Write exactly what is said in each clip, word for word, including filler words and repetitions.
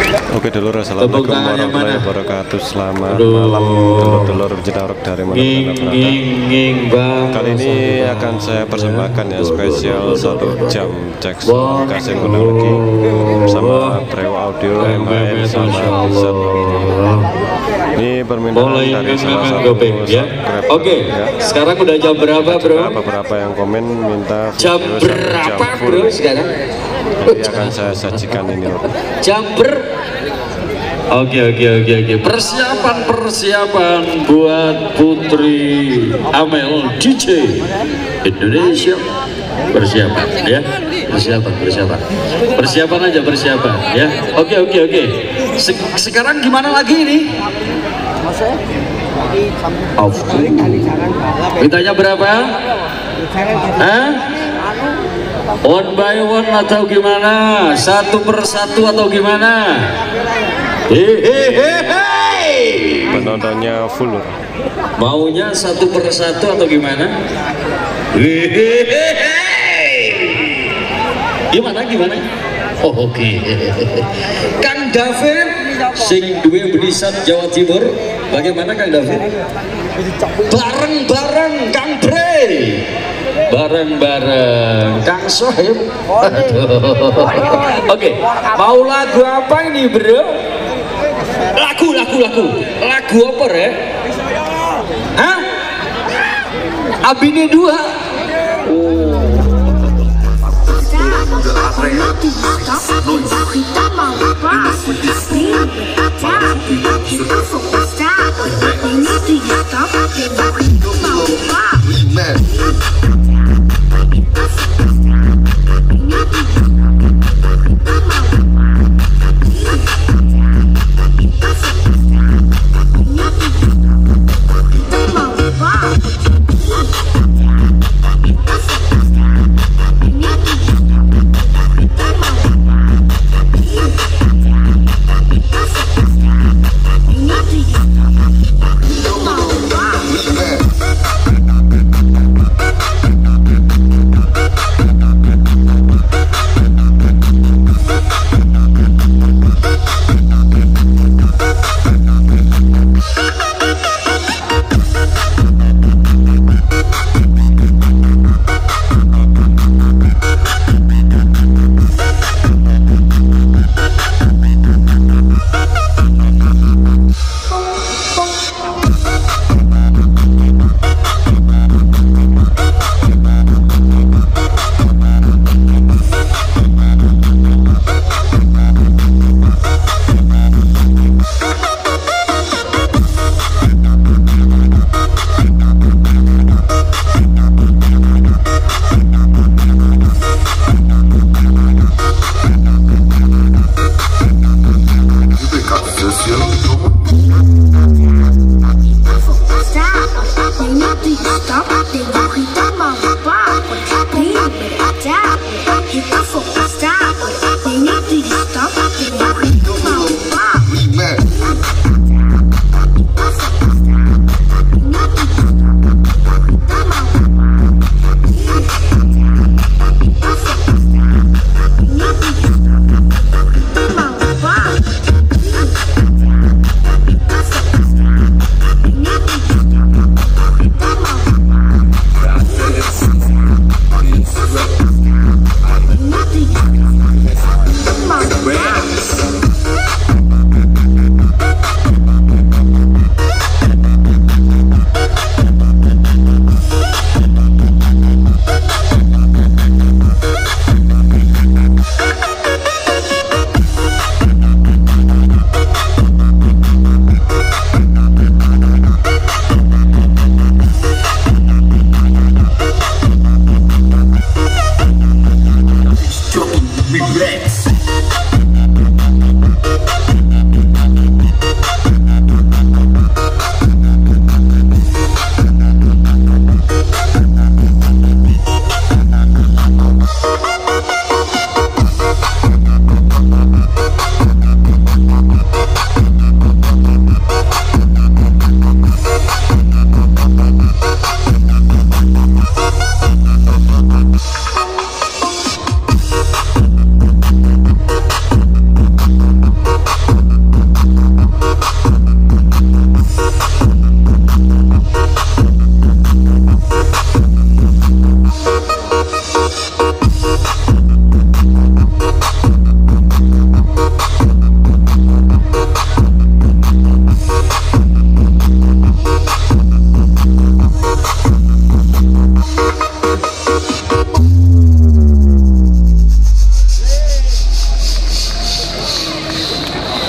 Oke dulur, assalamualaikum warahmatullahi wabarakatuh. Selamat malam dulur-dulur Citarok dari mana. Kali ini akan saya persembahkan ya spesial satu jam cek kasih undang lagi bersama Breo Audio M H N sama Bizat. Ini permintaan dari salah satu ya. Oke, ya. Sekarang udah jam berapa bro? Beberapa yang komen minta jam berapa jam bro sekarang? Jadi akan saya sajikan ini. Jam ber Oke oke oke oke persiapan persiapan buat Putri Amel D J Indonesia, persiapan ya, persiapan persiapan persiapan aja persiapan ya. Oke oke oke Se sekarang gimana lagi ini? Oh. Mintanya berapa? Hah? One by one atau gimana? Satu persatu atau gimana? Hehehe. Penontonnya full. Maunya satu persatu atau gimana? Hehehe. Gimana gimana? Oh oke. Okay. Kang David sing duwe benisan Jawa Timur, bagaimana Kang David? Bareng-bareng Kang Bre, bareng-bareng Kang Sohib. Oke, mau lagu apa ini bro? Lagu, lagu, lagu, lagu apa ya? Hah? Abine dua. Oh.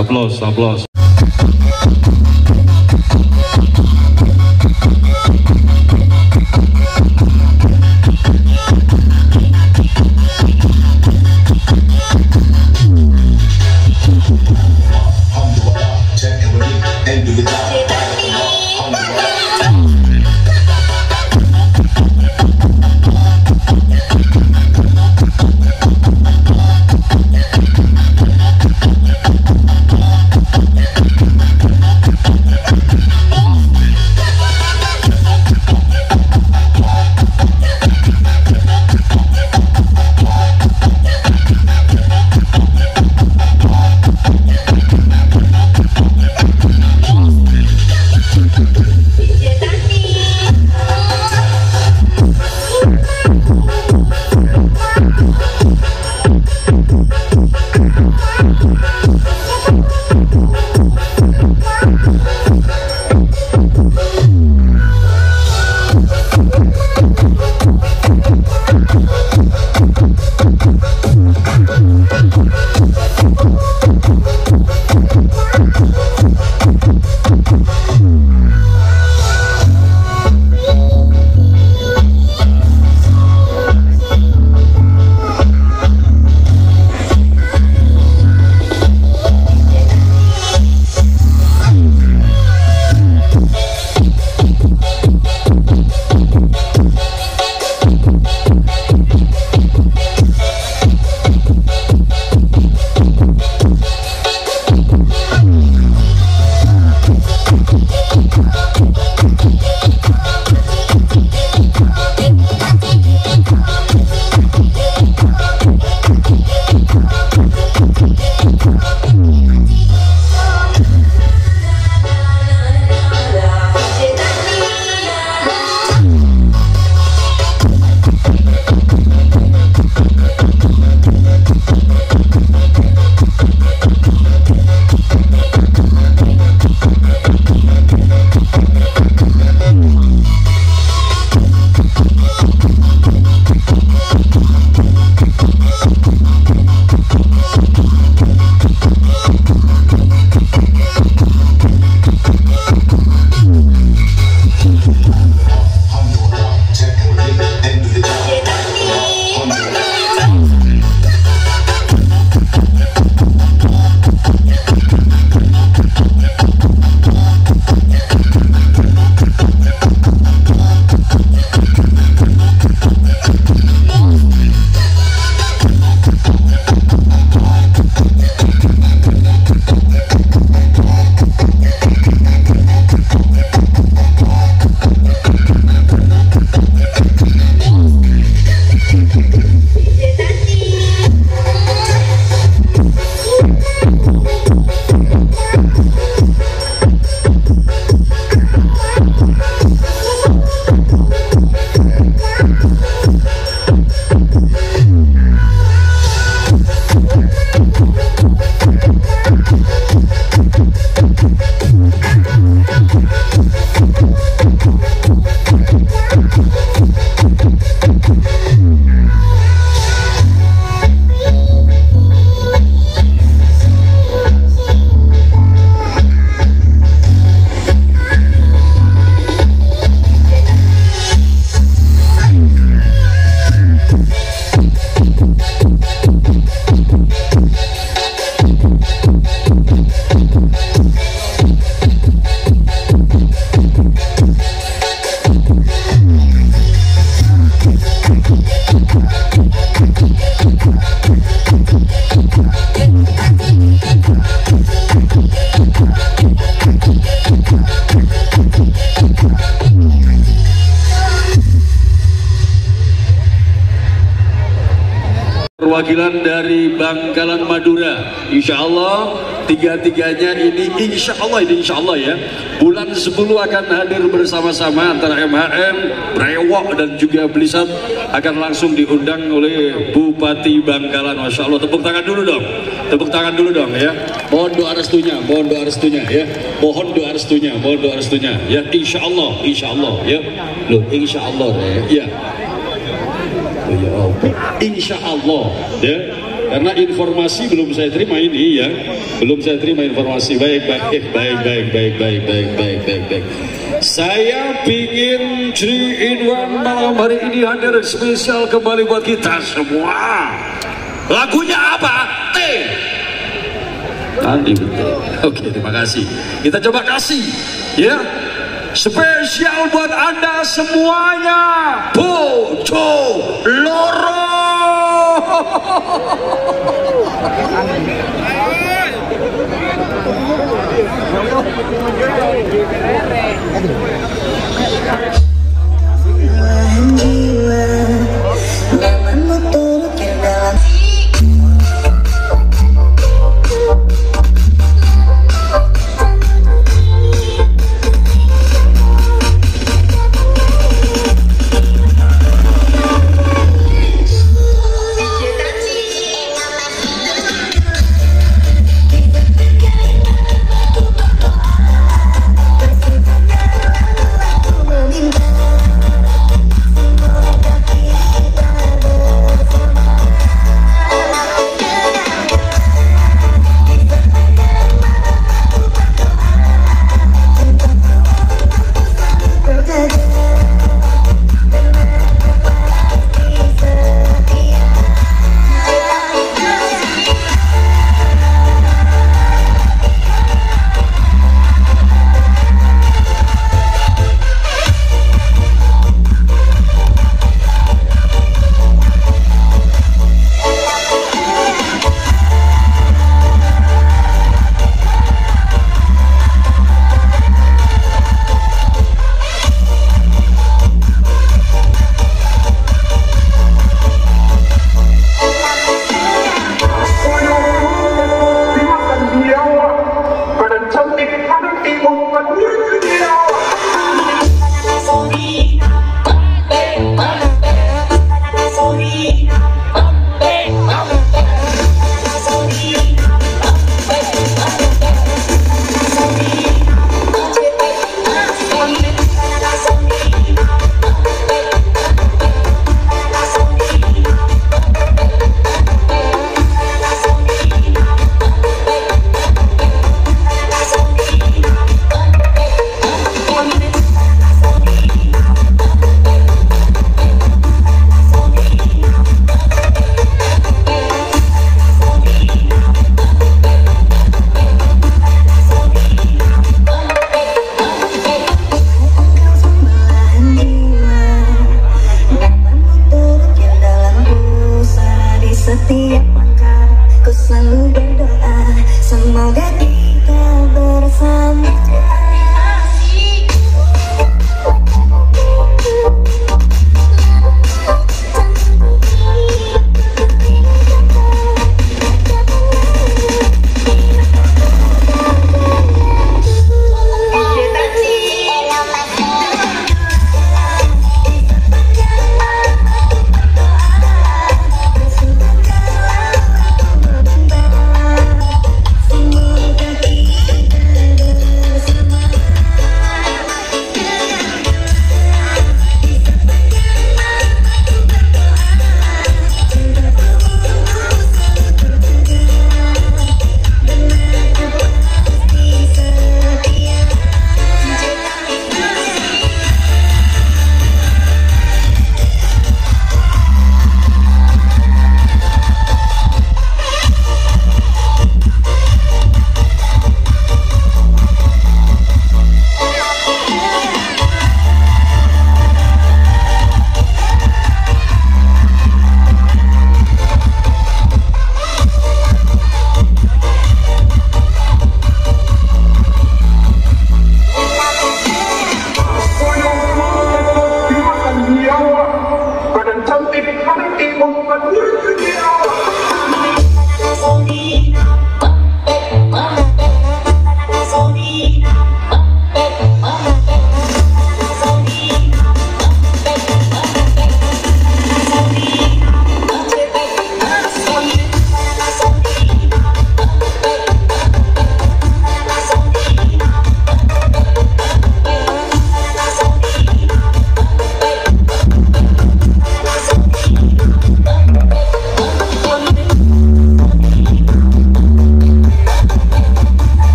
Aplaus, aplaus. Perwakilan dari Bangkalan Madura, insya Allah tiga-tiganya ini insya Allah ini insya Allah ya bulan sepuluh akan hadir bersama-sama antara M H M, Brewok dan juga Blisat akan langsung diundang oleh Bupati Bangkalan. Masya Allah, tepuk tangan dulu dong, tepuk tangan dulu dong ya. Mohon doa restunya, mohon doa restunya ya, mohon doa restunya, mohon doa restunya ya. Insya Allah, insya Allah ya, loh insya Allah ya. Ya. Ya Allah. Insya Allah ya karena informasi belum saya terima ini ya, belum saya terima informasi. Baik, baik, baik, baik, baik, baik, baik, baik, baik, baik. Saya pingin three in one malam hari ini hadir spesial kembali buat kita semua. Lagunya apa? T. Nanti betul. Oke, terima kasih. Kita coba kasih, ya. Spesial buat Anda semuanya. Bojo Loro.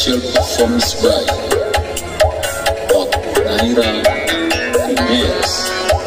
Special performance by Pak Naira Remix.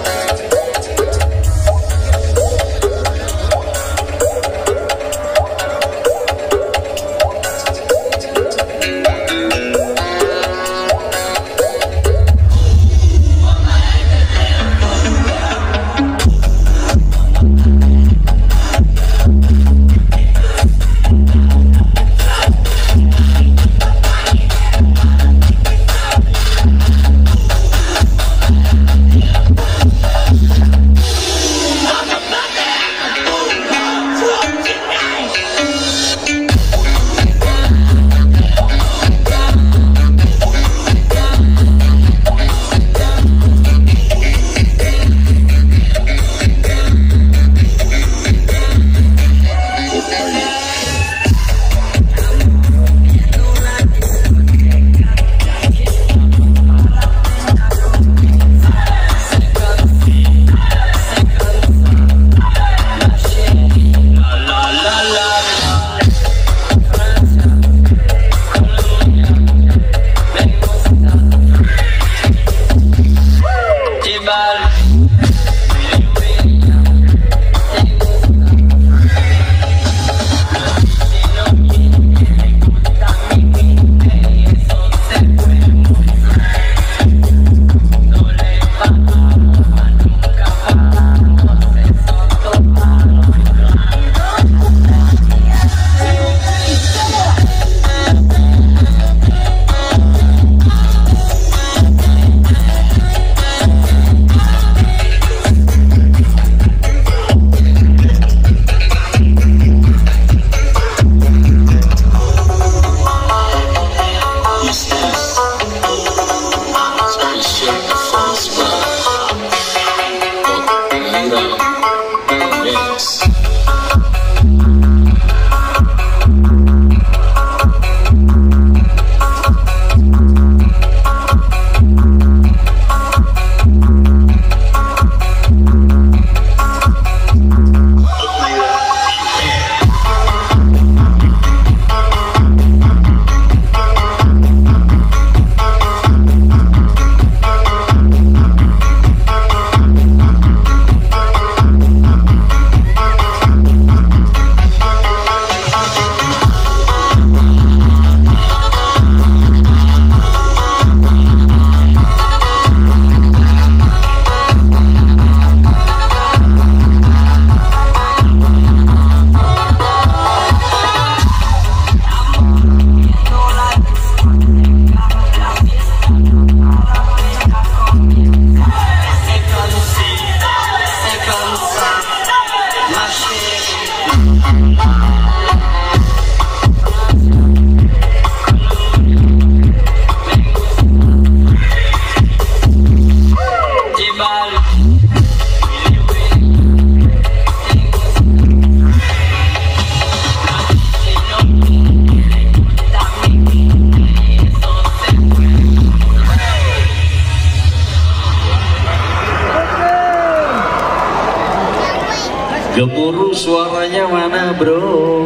Gemuruh suaranya mana bro?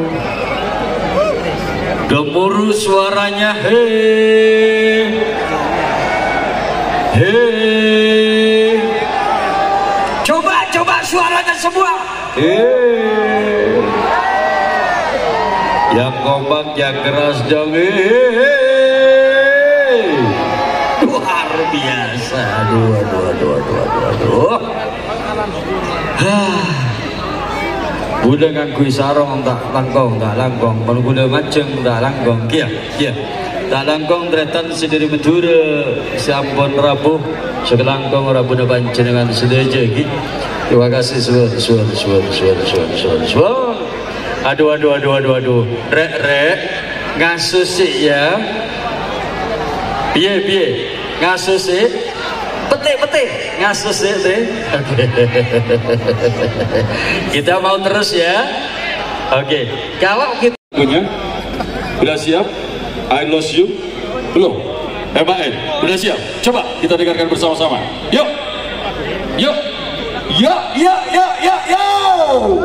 Gemuruh suaranya hei, hei. Coba coba suaranya semua. Hei. Yang kompak yang keras dong. Hei. Luar biasa. Aduh aduh aduh aduh aduh aduh. Hah. Budak ngangkui sarong tak langkong tak langkong, kalau budak maceng tak langkong, kia kia tak langkong tretan sediri Madura, sampun rapuh sekelangkong rapuh depan jenengan sedaja ki. Terima kasih suwun suwun suwun suwun suwun suwun suwun. Aduh aduh aduh aduh aduh, rek rek ngasusi ya, piye piye ngasusi, petik petik ngasusi deh. Oke. Kita mau terus ya. Oke. Kalau kita punya udah siap? I lost you belum? M A N udah siap? Coba kita dengarkan bersama-sama. Yuk, yuk, yuk, yuk, yuk, yuk, yuk.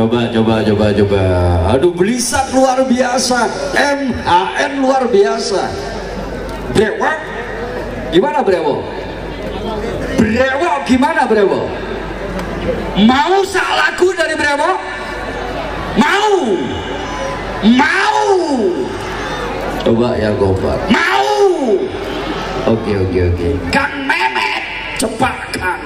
Coba, coba, coba, coba. Aduh, Belisak luar biasa, M H N luar biasa. Brewok, gimana Brewok? Brewok gimana Brewok? Mau sak lagu dari Brewok? Mau? Mau? Coba ya Gopar. Mau? Oke, oke, oke. Kang Mehmet, cepat Kang.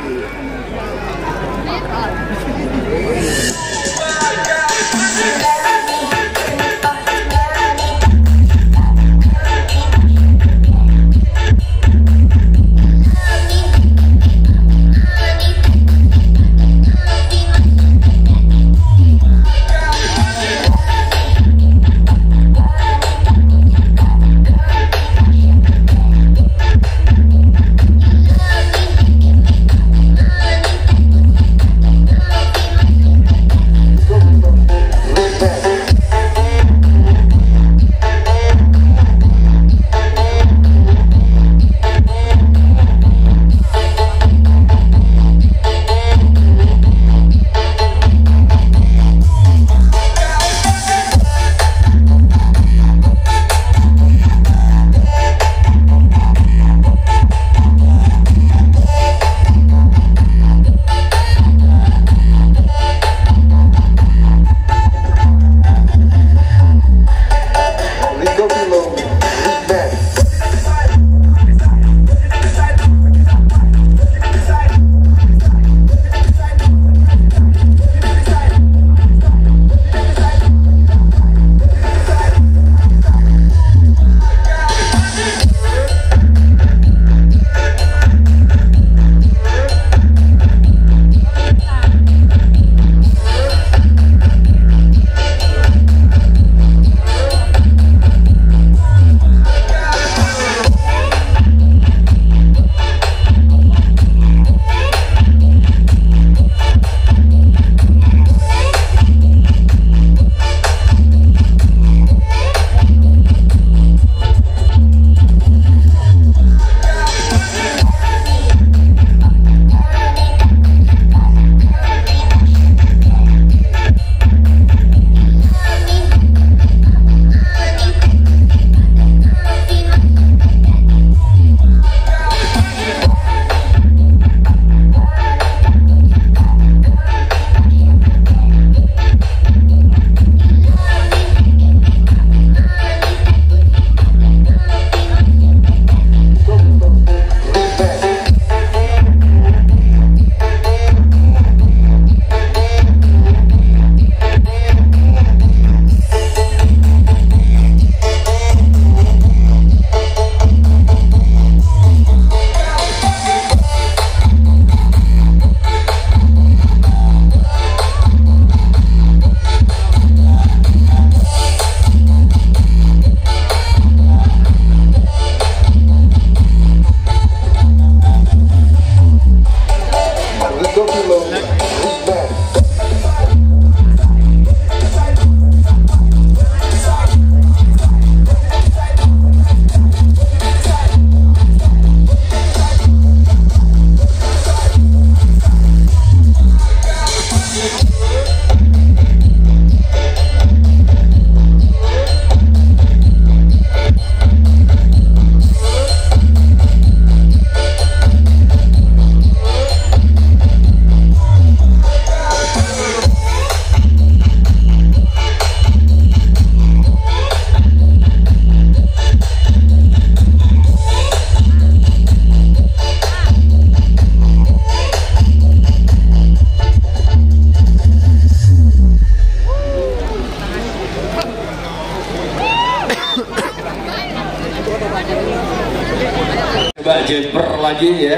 Mbak Jemper lagi ya.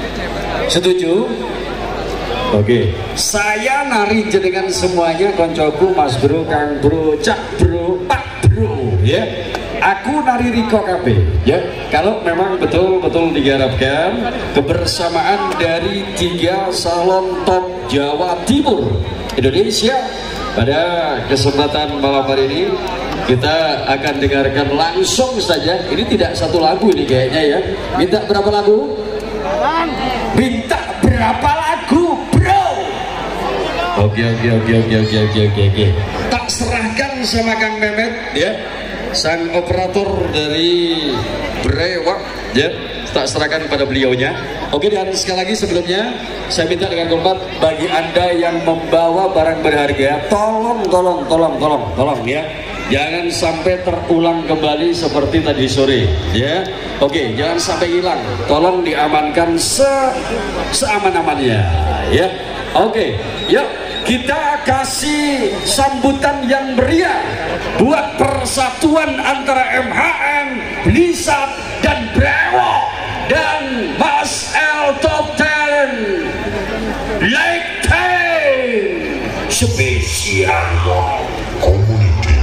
Setuju? Oke. Saya nari jenengan semuanya, koncoku, Mas Bro, Kang Bro, Cak Bro, Pak Bro ya. Aku nari Riko K B ya. Kalau memang betul-betul digarapkan kebersamaan dari tiga salon top Jawa Timur Indonesia, pada kesempatan malam hari ini kita akan dengarkan langsung saja. Ini tidak satu lagu ini kayaknya ya. Minta berapa lagu? Minta berapa lagu, bro? Oke oke oke oke oke oke oke oke. Tak serahkan sama Kang Mehmet ya, sang operator dari Brewok ya, tak serahkan kepada beliaunya. Oke, dan sekali lagi sebelumnya saya minta dengan hormat bagi Anda yang membawa barang berharga, tolong tolong tolong tolong tolong ya, jangan sampai terulang kembali seperti tadi sore ya. Oke, jangan sampai hilang, tolong diamankan se seaman-amannya ya. Oke, yuk kita kasih sambutan yang meriah buat persatuan antara M H M, Blisat dan Brewok dan Mas L Top Ten Like Ten spesial community.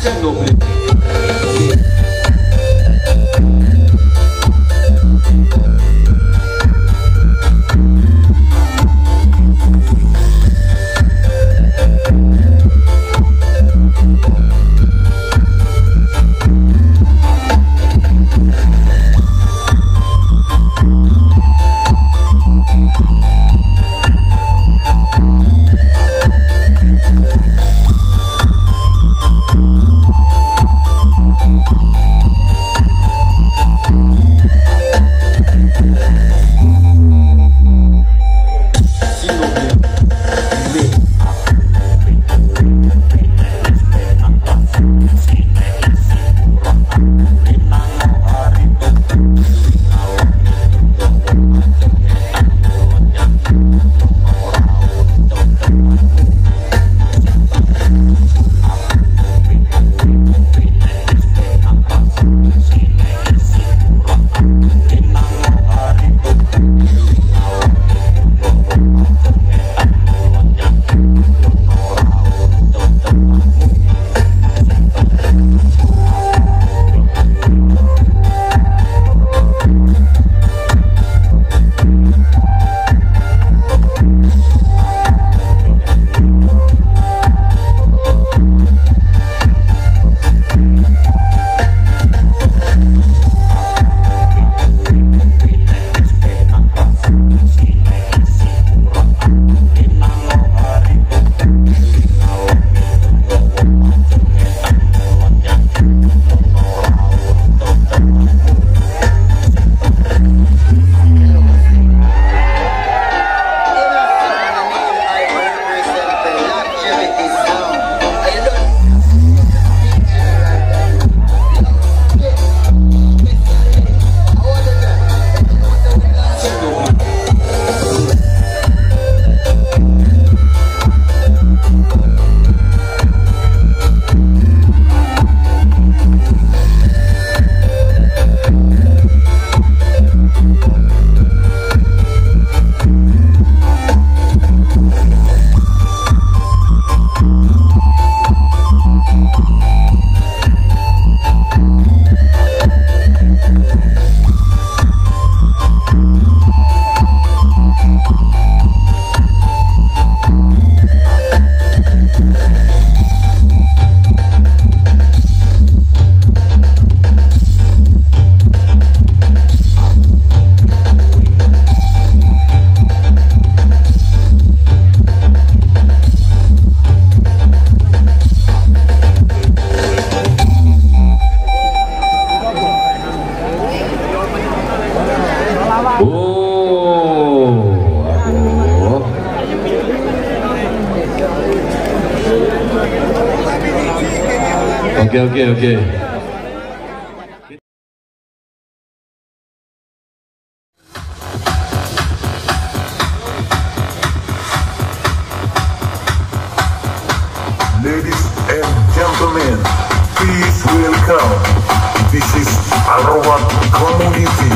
Oke oke oke. Ladies and gentlemen, please welcome. This is Arwah Community.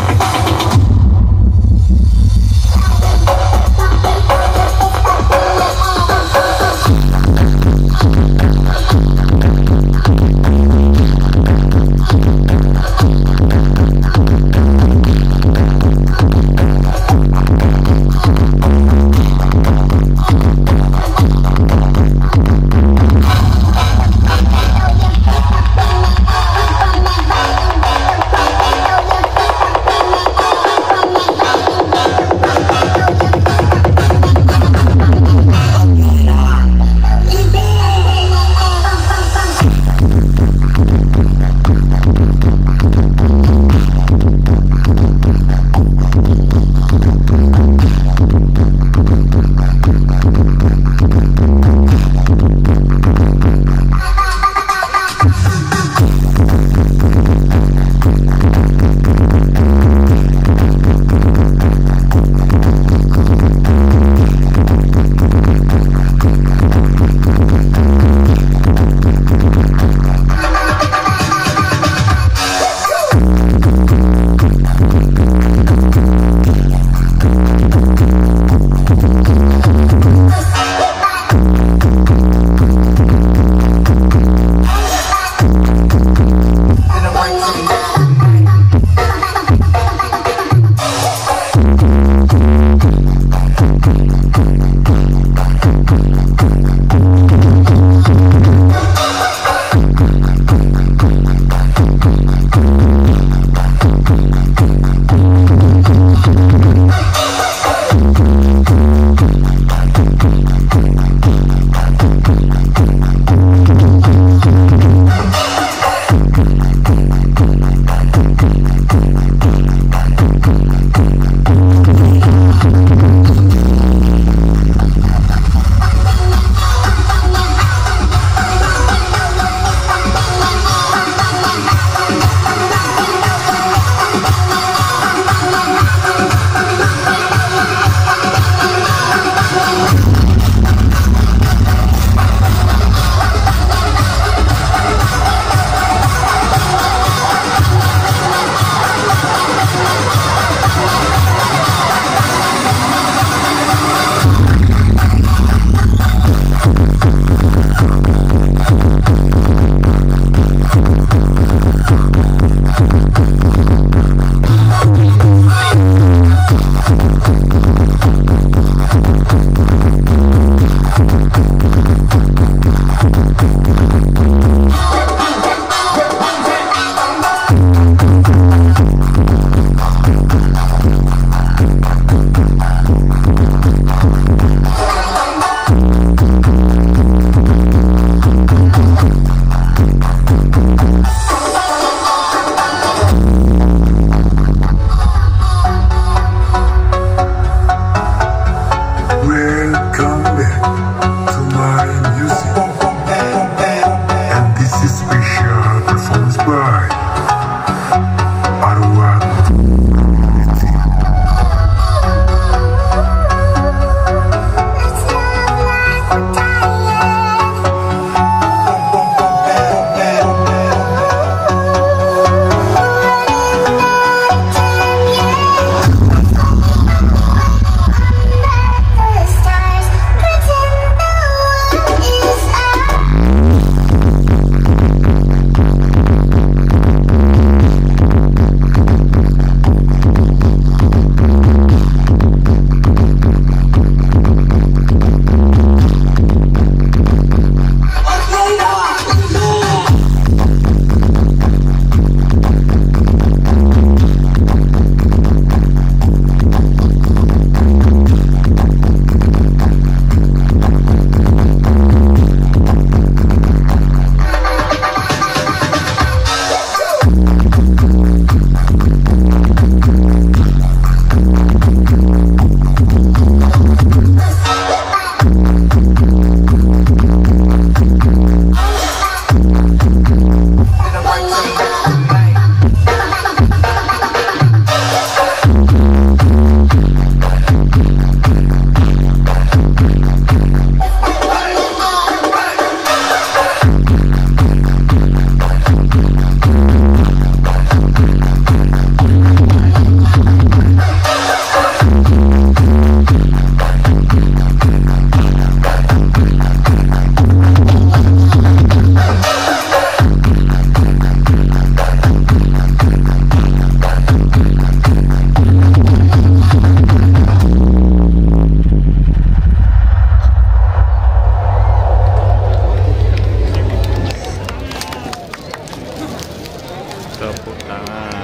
tepuk tangan.